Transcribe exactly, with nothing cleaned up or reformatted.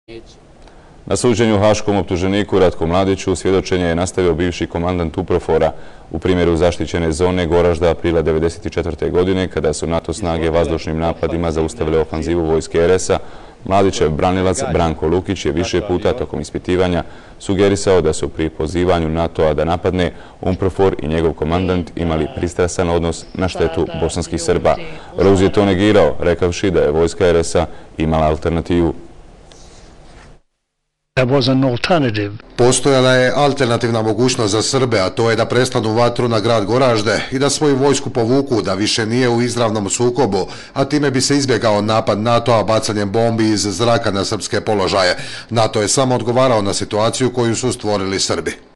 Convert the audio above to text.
Na suđenju haškom optuženiku Ratku Mladiću svjedočenje je nastavio bivši komandant UPROFOR-a u primjeru zaštićene zone Goražda aprila devedeset četvrte. godine kada su NATO snage vazdušnim napadima zaustavile ofanzivu vojske er es a. Mladićev branilac Branko Lukić je više puta tokom ispitivanja sugerisao da su pri pozivanju NATO-a da napadne UPROFOR i njegov komandant imali pristrasan odnos na štetu bosanskih Srba. Rose je to negirao, rekavši da je vojska er es a imala alternativu. Postojala je alternativna mogućnost za Srbe, a to je da prestanu vatru na grad Goražde i da svoju vojsku povuku, da više nije u izravnom sukobu, a time bi se izbjegao napad NATO-a bacanjem bombi iz zraka na srpske položaje. NATO je samo odgovarao na situaciju koju su stvorili Srbi.